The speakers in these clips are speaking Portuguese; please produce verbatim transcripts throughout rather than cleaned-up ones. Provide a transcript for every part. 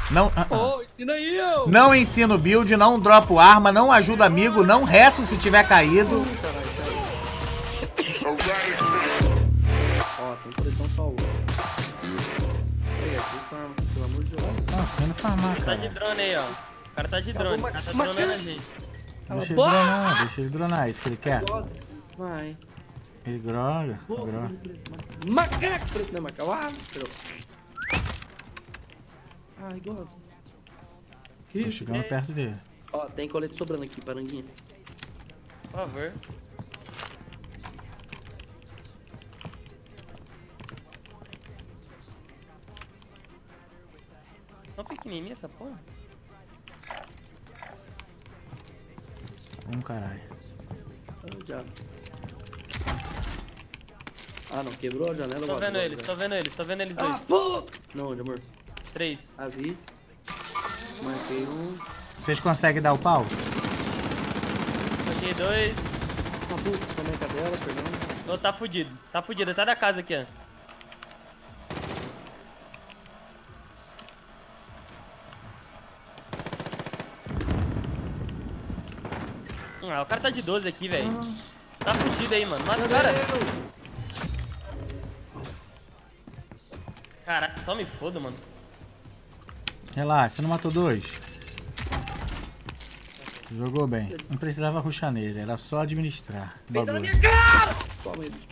Não, uh -uh. Oh, ensina aí, eu. Não ensino build, não dropo arma, não ajuda amigo, não resto se tiver caído. Ó, tem coleção salva. Pega aqui, farma, pelo amor de Deus. Nossa, vem no farmar, cara. Tá de drone aí, ó. O cara tá de drone, o cara tá dronando a gente. Deixa ele dronar, deixa ele dronar, é isso que ele quer. Vai. Ele groga, groga. Macaco preto, não é macaco. Ah, ai, gosta. Tô chegando perto dele. Ó, tem colete sobrando aqui, paranguinha. Por favor. Tão pequenininha essa porra. Um caralho. Ah, não, quebrou a janela. Tô vendo eles, tô vendo eles, tô vendo eles dois. Ah, pô! Não, onde, amor? Três. Ah, vi. Marquei um. Vocês conseguem dar o pau? Marquei dois. Ah, puta, também cadela, perdão. Oh, tá fudido, tá fudido, tá da casa aqui, ó. Ah, o cara tá de doze aqui, velho. Ah. Tá fudido aí, mano. Mata o cara. Caraca, só me foda, mano. Relaxa, você não matou dois? Jogou bem. Não precisava rushar nele, era só administrar. Vem na minha cara! Toma ele.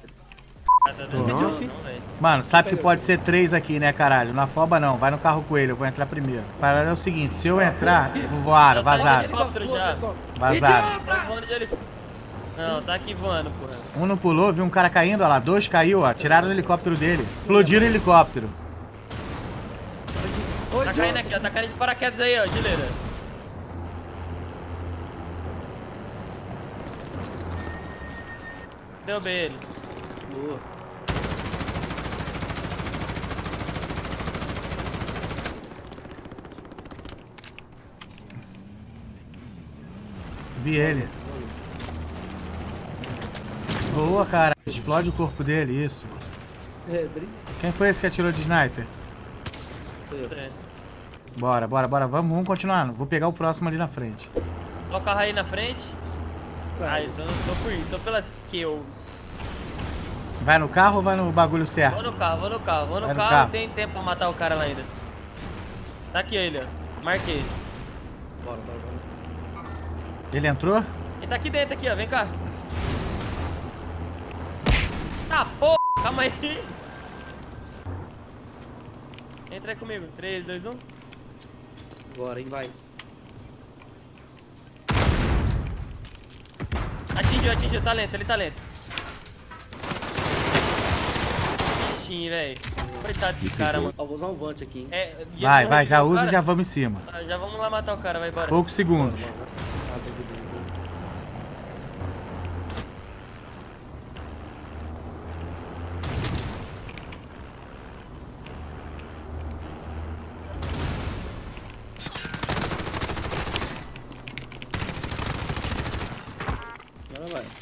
Mano, sabe que pode ser três aqui, né, caralho? Na foba não, vai no carro com ele, eu vou entrar primeiro. A parada é o seguinte, se eu entrar, voaram, vazaram. Vazaram. Não, tá aqui voando, porra. Um não pulou, viu um cara caindo, ó lá. Dois caiu, ó. Tiraram o helicóptero dele. Explodiram o helicóptero. Tá caindo aqui, ó. Tá caindo de paraquedas aí, ó, gileira. Derrubei ele. Boa. Vi ele. Boa, cara. Explode o corpo dele, isso. Quem foi esse que atirou de sniper? Bora, bora, bora. Vamos, vamos continuar. Vou pegar o próximo ali na frente. Olha o carro aí na frente. Ai, tô, tô por tô pelas kills. Vai no carro ou vai no bagulho certo? Vou no carro, vou no carro, vou no, no carro, carro. Tem tempo pra matar o cara lá ainda. Tá aqui ele, ó. Marquei. Bora, bora, bora. Ele entrou? Ele tá aqui dentro, aqui, ó. Vem cá. Ah, porra! Calma aí. Entra aí comigo. três, dois, um. Bora, hein, vai. Atingiu, atingiu. Tá lento, ele tá lento. Ixi, velho. Coitado desse cara, mano. Ó, vou usar um vante aqui, hein. É, vai, vai, já usa e já vamos em cima. Ah, já vamos lá matar o cara, vai embora. Poucos segundos. Bora, bora. Ah, tem que ir. Agora vai.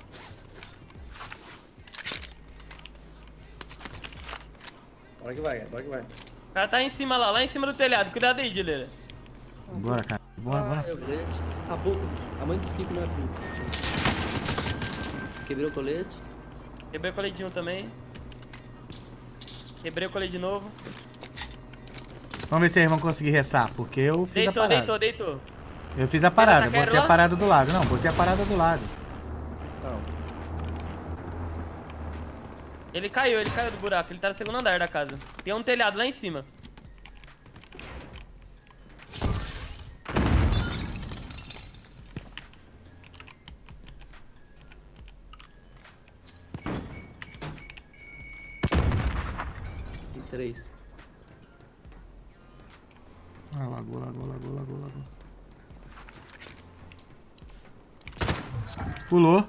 Bora que vai, bora que vai. O cara tá em cima lá, lá em cima do telhado. Cuidado aí, Dileira. Bora, cara. Bora, bora. Ah, a boca. A mãe do skip não é puta. Quebrei o colete. Quebrei o colete de um também. Quebrei o colete de novo. Vamos ver se eles vão conseguir ressar, porque eu fiz deitou, a parada. Deitou, deitou, deitou. Eu fiz a parada, Tá botei a parada do lado. Não, botei a parada do lado. Não. Ele caiu, ele caiu do buraco. Ele tá no segundo andar da casa. Tem um telhado lá em cima. Tem três. Ah, lagou, lagou, lagou, lagou, lagou. Pulou.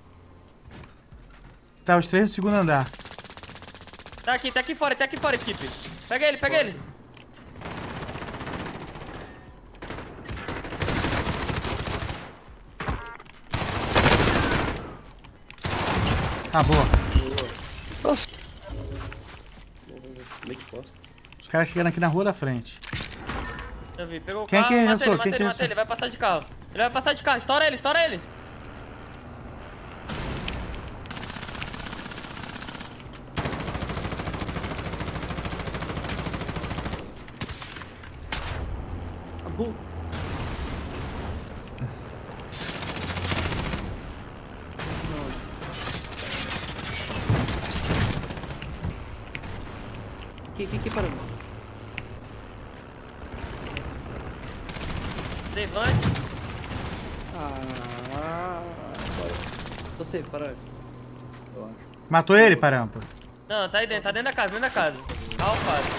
Tá, os três no segundo andar. Tá aqui, tá aqui fora, tá aqui fora, Skip. Pega ele, pega ele. Acabou. Nossa. Meio que posso. Os caras chegando aqui na rua da frente. Eu vi, pegou o Quem carro, que mata arremessou? ele, mata Quem ele, que mata arremessou? ele, vai passar de carro. Ele vai passar de carro, estoura ele, estoura ele. Acabou. Aqui, aqui, aqui, parando. Levante. Ah, agora. Tô safe, para. Eu acho. Matou ele, Parampa? Não, tá aí dentro, tá dentro da casa, dentro da casa. Alfado.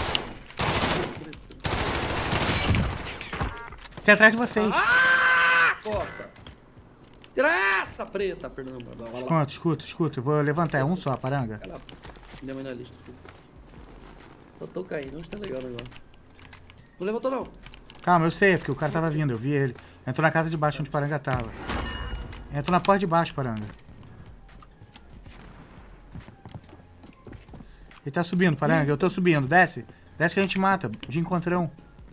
Tem atrás de vocês. Ah, Costa. Desgraça preta, perdão. Vai lá. Escuta, escuta, escuta. Eu vou levantar. É um só, Paranga. Cala. Minha mãe na lista. Eu tô caindo, não está legal o negócio. Não levantou não. Calma, eu sei, porque o cara tava vindo, eu vi ele. Entrou na casa de baixo onde o Paranga tava. Entrou na porta de baixo, Paranga. Ele tá subindo, Paranga. Eu tô subindo. Desce. Desce que a gente mata. De encontrão.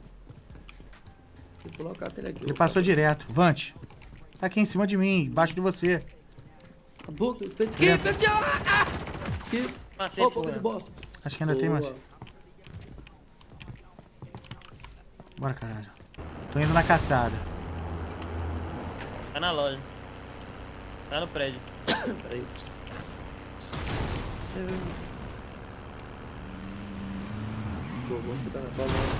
Vou colocar ele aqui. Ele passou direto. Vante. Tá aqui em cima de mim, embaixo de você. A boca, esqui, esqui, ah! Esqui. Matei, Ó, pô. boca de bosta. Acho que ainda tem mais. Boa. Bora, caralho. Tô indo na caçada. Tá na loja. Tá no prédio. Peraí. Boa, vamos ficar na balão.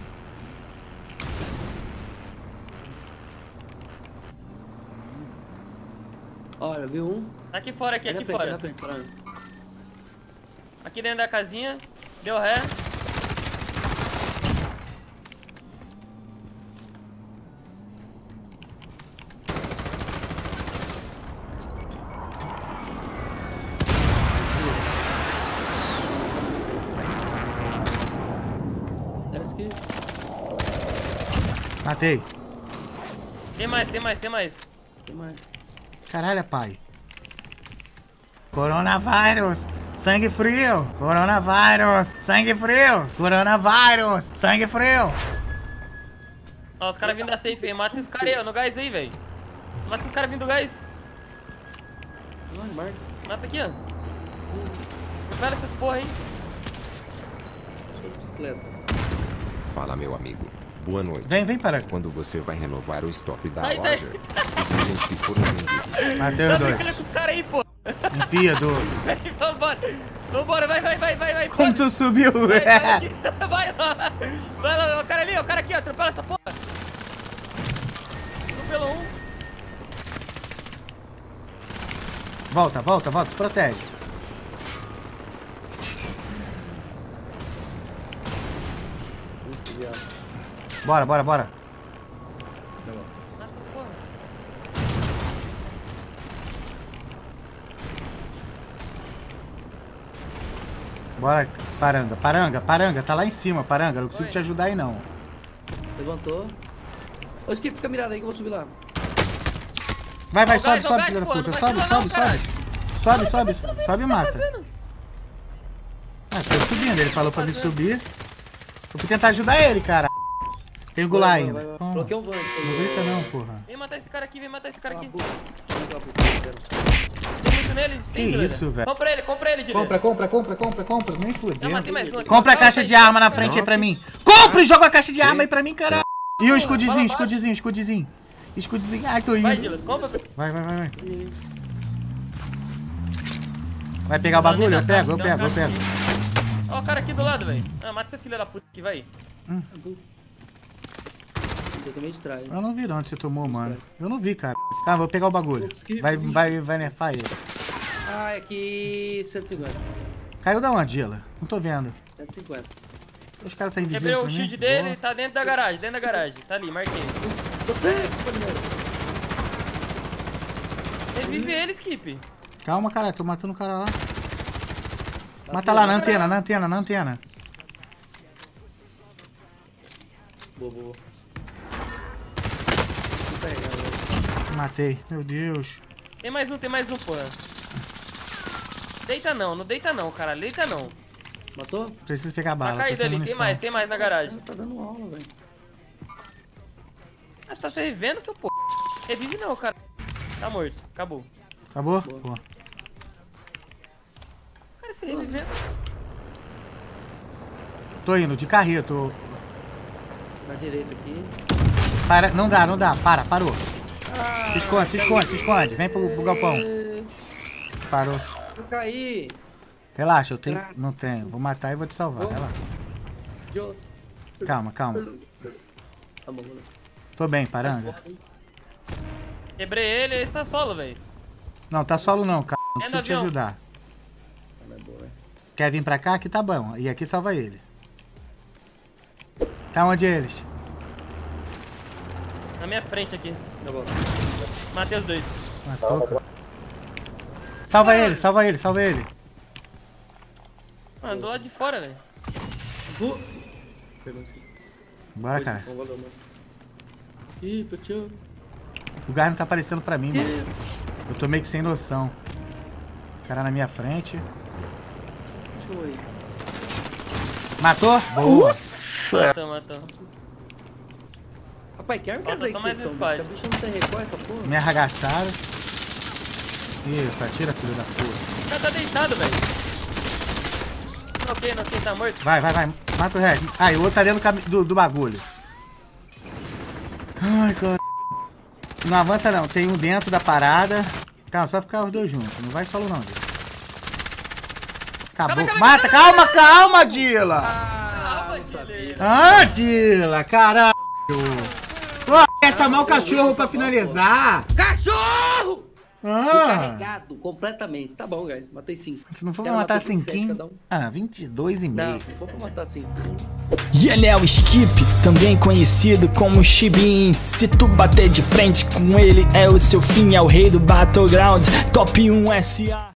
Olha, viu um? Tá aqui fora, aqui, Aqui aqui na frente, fora. na frente, parando. Aqui dentro da casinha. Deu ré. Era isso aqui. Matei. Tem mais, tem mais, tem mais. Tem mais. Caralho, pai. Coronavírus. Sangue frio. Coronavírus. Sangue frio. Coronavírus. Sangue frio. Ó, os caras vindo da safe aí. Mata esses caras aí, ó, no gás aí, velho. Mata esses caras vindo do gás. Ai, marca. Mata aqui, ó. Atropela essas porra aí. Bicicleta. Fala, meu amigo. Boa noite. Vem, vem, Paranga. Quando você vai renovar o estoque da Vai, vai. loja, os itens que foram vendidos. Matei Tá os brincando dois. com os caras aí, pô. Impíado. Vambora. Vambora, vai, vai, vai, vai, vai. Como tu subiu? Vai, vai, aqui. Vai lá. Vai lá, o cara ali, ó, o cara aqui, ó. Atropela essa porra. Atropelou um. Volta, volta, volta. Se protege. Muito viado. Bora, bora, bora. Tá bom. Mata essa porra. Bora, Paranga. Paranga, Paranga. Tá lá em cima, Paranga. Não consigo Oi. te ajudar aí, não. Levantou. Ô, Skip, fica mirado aí que eu vou subir lá. Vai, vai, Ó, sobe, gás, ó, sobe, gás, filho da pô, puta. não vai Sobe, tirar sobe, não, caralho. sobe. Sobe, sobe, sobe e mata. Ah, tô subindo. Ele falou pra me subir. Eu fui tentar ajudar ele, cara. Tem o gular Vai, vai, ainda. vai, vai. Toma. Coloquei um vante. Não grita não, porra. Vem matar esse cara aqui, vem matar esse cara aqui. Ah, Tem muito nele? Tem, Que Juliana? isso, velho? Compra ele, compra ele, Juliana. Compra, compra, compra, compra, compra. Nem Eu fudeu. matei mais um aqui. Compra a Solta caixa aí, de arma na solta. frente aí pra mim. Compra e joga a caixa de arma aí pra mim, caralho. E o Fala escudezinho, baixo. escudezinho, escudezinho. Escudezinho. Ai, tô indo. Vai, Dilas, compra. Vai, vai, vai, vai. Vai pegar o bagulho? Eu pego, eu pego, eu pego. Ó o cara aqui do lado, velho. Ah, mata essa filha da puta aqui, vai. Eu também de trás. Eu não vi de onde você tomou, mano. Eu não vi, cara. Cara, vou pegar o bagulho. Vai, vai, vai nerfar ele. Ah, é aqui cento e cinquenta. Caiu da onde, Gila? Não tô vendo. cento e cinquenta. Os caras tá invisível Quebrei pra o mim. shield dele, Boa. tá dentro da garagem, dentro da garagem. Tá ali, marquei. Você! Revive ele, Skip. Calma, caralho. Tô matando o cara lá. Mata lá, na antena, na antena, na antena. Boa, boa. Matei. Meu Deus. Tem mais um, tem mais um, porra. Deita não, não deita não, cara. Deita não. Matou? Preciso pegar Tá bala. tô caído sem ali, tem munição. mais, tem mais na garagem. Tá dando aula, velho. Mas tá se revendo, seu pô. Revive não, cara. Tá morto. Acabou. Acabou? Pô. Cara, se revivendo. Tô indo, de carrinho, tô... Na direita aqui. Para, não dá, não dá. Para, parou. Ah, se esconde, se esconde, se esconde. Vem pro, pro galpão. Parou. Eu caí. Relaxa, eu tenho... Não tenho. Vou matar e vou te salvar. Relaxa. Calma, calma. Tá bom, mano. Tô bem, paranga. Quebrei ele, ele está solo, velho. Não, tá solo não, cara. Não É preciso no te avião. ajudar. Não é boa, né? Quer vir pra cá? Aqui tá bom. E aqui salva ele. Tá onde eles? Na minha frente aqui. Tá bom. Matei os dois. Matou, cara. Salva ele, salva ele, salva ele. Mano, do lado de fora, velho. Uh! Pegou isso aqui. Bora, cara. Bom, valeu, mano. Ih, eu te amo. O lugar não tá aparecendo pra mim, mano. Eu tô meio que sem noção. Cara na minha frente. Deixa eu ir. Matou? Boa. Matou, matou. Rapaz, que arma que é Falta essa aí só que mais vocês um estão? squad. A bicha não tem recuo essa porra? Me arragaçaram. Isso, atira, filho da puta. O cara tá deitado, velho. Ok, não, quem tá morto? Vai, vai, vai. Mata o resto. Ah, e o outro tá dentro do, cami- do, do bagulho. Ai, cara. Não avança não. Tem um dentro da parada. Calma, só ficar os dois juntos. Não vai solo não, Dila. Acabou. Calma, calma, Mata, calma, calma, Dila. Ah, não sabia. Ah, Dila, caralho. Pô, quer chamar o cachorro pra finalizar? Cachorro! Fui Ah, carregado completamente. Tá bom, guys. Matei cinco. se não for pra Ela matar matou vinte e sete cinquinho... cada um. Ah, vinte e dois e Não, meio. não for pra matar cinco. E ele é o Skip, também conhecido como Chibin. Se tu bater de frente com ele, é o seu fim. É o rei do Battlegrounds, top um S A.